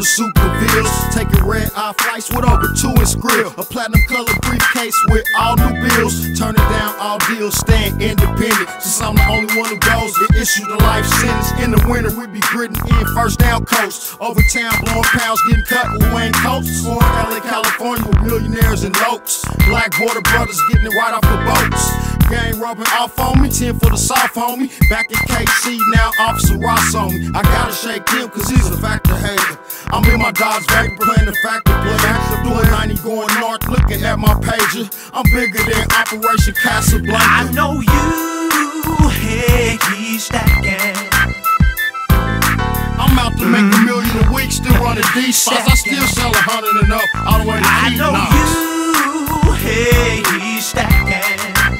the Supervilles. Taking red-eye flights with over 2-inch grill. A platinum-colored briefcase with all new bills. Turning down all deals, staying independent. Since I'm the only one who goes, get issued a life sentence. In the winter, we be gritting in first down coast. Over town, blowing pounds, getting cut with Wayne Coates. Or LA, California, with millionaires and lokes. Black border brothers getting it right off the boats. Gang rubbing off on me, 10 for the soft homie. Back in KC, now Officer Ross on me. I gotta shake him, cause he's a factor hater. I'm in my Dodge Vapor playing the factor play. Doing 90 going north, looking at my pager. I'm bigger than Operation Casablanca. I know you hate stacking. I'm out to make $1 million a week, still running these spots. I still sell 100 and up, all the way to I know you hate stacking.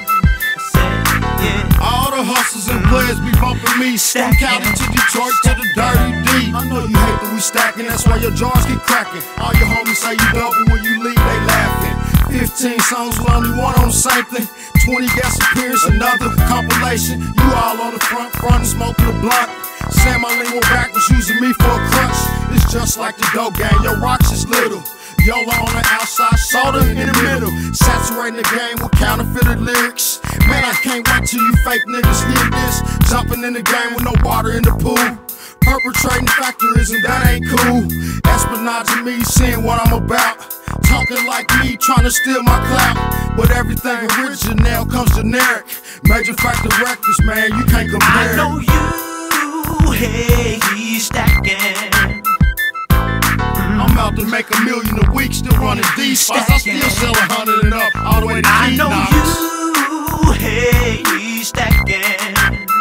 All the hustlers and players be bumping me. From Cali to Detroit to the Dirty D. I know you hate that we stacking, that's why your jaws keep cracking. All your homies say you double, when you leave they laughing. 15 songs with only one on the same thing. 20 guest appearance, another compilation. You all on the front and smoking a blunt. Sam Marlene back was using me for a crutch. It's just like the dope gang, your rocks is little. YOLO on the outside, soda in the middle. Saturating the game with counterfeited lyrics. Man, I can't wait till you fake niggas hear this. Jumping in the game with no water in the pool. Perpetrating factorism, that ain't cool. Espionaging me, seeing what I'm about. Talking like me, trying to steal my clout. But everything original comes generic. Major Factor Records, man, you can't compare. I know you hate stacking. I'm out to make $1 million a week, still running these spots. I still sell 100 and up, all the way to I know Knox. you hate stacking.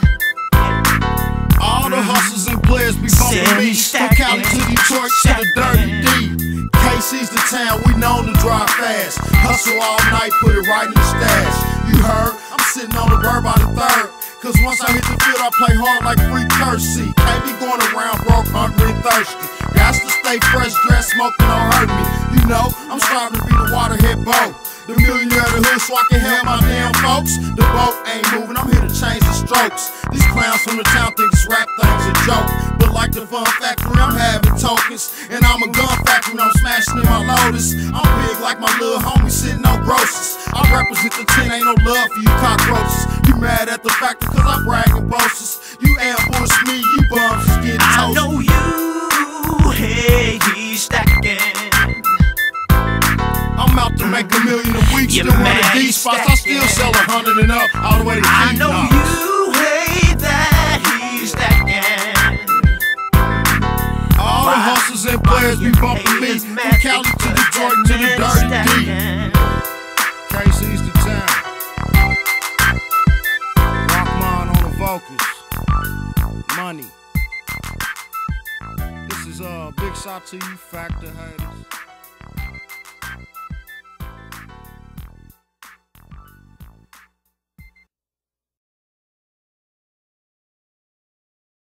All the hustlers and players be bumping me. From Cali to Detroit to the Dirty D. KC's the town, we known to drive fast. Hustle all night, put it right in the stash. You heard? I'm sitting on the bird by the third. Cause once I hit the field, I play hard like free currency. Can't be going around broke, hungry and thirsty. Got to stay fresh, dressed, smoking don't hurt me. You know, I'm striving to be the waterhead boat. The millionaire of the hood so I can have my damn folks. The boat ain't moving, I'm here to change the strokes. These clowns from the town think this rap thing's a joke. But like the Fun Factory, I'm having tokens. And I'm a gun factory, I'm smashing in my Lotus. I'm big like my little homie sitting on grosses. I represent the 10, ain't no love for you cockroaches. You mad at the factor cause I brag and boasters. You ambush me, you bums is getting toasted. I know you hate stacking. I'm out to make $1 million a week, still running these spots. I still sell 100 and up, all the way to I know you hate that he's stacking. All the hustlers and players be bumping me. From Cali to Detroit to the Dirty D. KC's the town. Rockman on the vocals. Money. This is a big shot to you, Factor haters.